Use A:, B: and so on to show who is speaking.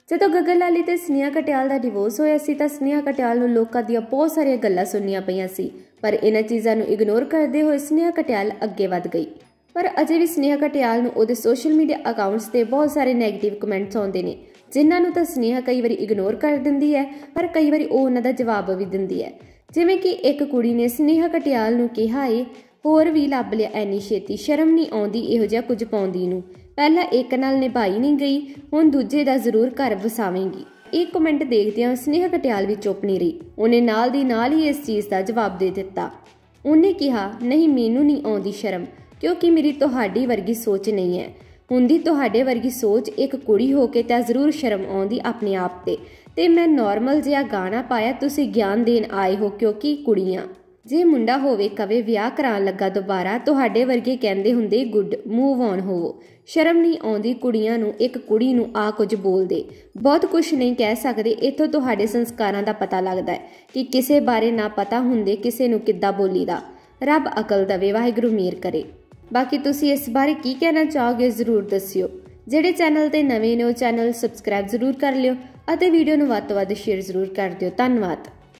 A: ਜਦੋਂ ਗਗਨ ਲਾਲੀ ਤੇ ਸਨੇਹਾ ਕਟਿਆਲ ਦਾ ਡਿਵੋਰਸ ਹੋਇਆ ਸੀ ਤਾਂ ਸਨੇਹਾ ਕਟਿਆਲ ਨੂੰ ਲੋਕਾਂ ਦੀਆਂ ਬਹੁਤ ਸਾਰੀਆਂ ਗੱਲਾਂ ਸੁਣਨੀਆਂ ਪਈਆਂ ਸੀ, ਪਰ ਇਹਨਾਂ ਚੀਜ਼ਾਂ ਨੂੰ ਇਗਨੋਰ ਕਰਦੇ ਹੋਏ ਸਨੇਹਾ ਕਟਿਆਲ ਅੱਗੇ ਵਧ ਗਈ। ਪਰ ਅਜੇ ਵੀ ਸਨੇਹਾ ਕਟਿਆਲ ਨੂੰ ਉਹਦੇ ਸੋਸ਼ਲ ਮੀਡੀਆ ਅਕਾਊਂਟਸ ਤੇ ਬਹੁਤ ਸਾਰੇ ਨੈਗੇਟਿਵ ਕਮੈਂਟਸ ਆਉਂਦੇ ਨੇ, ਜਿਨ੍ਹਾਂ ਨੂੰ ਤਾਂ ਸਨੇਹਾ ਕਈ ਵਾਰੀ ਇਗਨੋਰ ਕਰ ਦਿੰਦੀ ਹੈ, ਪਰ ਕਈ ਵਾਰੀ ਉਹ ਉਹਨਾਂ ਦਾ ਜਵਾਬ ਵੀ ਦਿੰਦੀ ਹੈ। ਜਿਵੇਂ ਕਿ ਇੱਕ ਕੁੜੀ ਨੇ ਸਨੇਹਾ ਕਟਿਆਲ ਨੂੰ ਕਿਹਾ ਏ, ਹੋਰ ਵੀ ਲੱਭ ਲਿਆ ਐਨੀ ਛੇਤੀ, ਸ਼ਰਮ ਨਹੀਂ ਆਉਂਦੀ ਇਹੋ ਜਿਹਾ ਕੁਝ ਪਾਉਂਦੀ ਨੂੰ, ਪਹਿਲਾਂ ਇੱਕ ਨਾਲ ਨਿਭਾਈ ਨਹੀਂ ਗਈ, ਹੁਣ ਦੂਜੇ ਦਾ ਜ਼ਰੂਰ ਘਰ ਵਸਾਵੇਂਗੀ। ਇਹ ਕਮੈਂਟ ਦੇਖਦਿਆਂ ਸਨੇਹਾ ਕਟਿਆਲ ਵੀ ਚੁੱਪ ਨਹੀਂ ਰਹੀ, ਉਹਨੇ ਨਾਲ ਦੀ ਨਾਲ ਹੀ ਇਸ ਚੀਜ਼ ਦਾ ਜਵਾਬ ਦੇ ਦਿੱਤਾ। ਉਹਨੇ ਕਿਹਾ, ਨਹੀਂ ਮੈਨੂੰ ਨਹੀਂ ਆਉਂਦੀ ਸ਼ਰਮ, ਕਿਉਂਕਿ ਮੇਰੀ ਤੁਹਾਡੀ ਵਰਗੀ ਸੋਚ ਨਹੀਂ ਹੈ। ਹੁੰਦੀ ਤੁਹਾਡੇ ਵਰਗੀ ਸੋਚ ਇੱਕ ਕੁੜੀ ਹੋ ਕੇ ਤਾਂ ਜ਼ਰੂਰ ਸ਼ਰਮ ਆਉਂਦੀ ਆਪਣੇ ਆਪ ਤੇ ਮੈਂ ਨਾਰਮਲ ਜਿਹਾ ਗਾਣਾ ਪਾਇਆ, ਤੁਸੀਂ ਗਿਆਨ ਦੇਣ ਆਏ ਹੋ ਕਿਉਂਕਿ ਕੁੜੀਆਂ। ਜੇ ਮੁੰਡਾ ਹੋਵੇ ਕਵੇ ਵਿਆਹ ਕਰਾਉਣ ਲੱਗਾ ਦੁਬਾਰਾ, ਤੁਹਾਡੇ ਵਰਗੇ ਕਹਿੰਦੇ ਹੁੰਦੇ ਗੁੱਡ ਮੂਵ ਔਨ ਹੋਵੋ। ਸ਼ਰਮ ਨਹੀਂ ਆਉਂਦੀ ਕੁੜੀਆਂ ਨੂੰ ਇੱਕ ਕੁੜੀ ਨੂੰ ਆ ਕੁਝ ਬੋਲਦੇ। ਬਹੁਤ ਕੁਝ ਨਹੀਂ ਕਹਿ ਸਕਦੇ, ਇੱਥੋਂ ਤੁਹਾਡੇ ਸੰਸਕਾਰਾਂ ਦਾ ਪਤਾ ਲੱਗਦਾ ਹੈ ਕਿ ਕਿਸੇ ਬਾਰੇ ਨਾ ਪਤਾ ਹੁੰਦੇ ਕਿਸੇ ਨੂੰ ਕਿੱਦਾਂ ਬੋਲੀਦਾ। ਰੱਬ ਅਕਲ ਦੇਵੇ, ਵਾਹਿਗੁਰੂ ਮਿਹਰ ਕਰੇ। ਬਾਕੀ ਤੁਸੀਂ ਇਸ ਬਾਰੇ ਕੀ ਕਹਿਣਾ ਚਾਹੋਗੇ ਜ਼ਰੂਰ ਦੱਸਿਓ। ਜਿਹੜੇ ਚੈਨਲ ਤੇ ਨਵੇਂ ਨੇ ਉਹ ਚੈਨਲ ਸਬਸਕ੍ਰਾਈਬ ਜ਼ਰੂਰ ਕਰ ਲਿਓ ਅਤੇ ਵੀਡੀਓ ਨੂੰ ਵੱਧ ਤੋਂ ਵੱਧ ਸ਼ੇਅਰ ਜ਼ਰੂਰ ਕਰ ਦਿਓ। ਧੰਨਵਾਦ।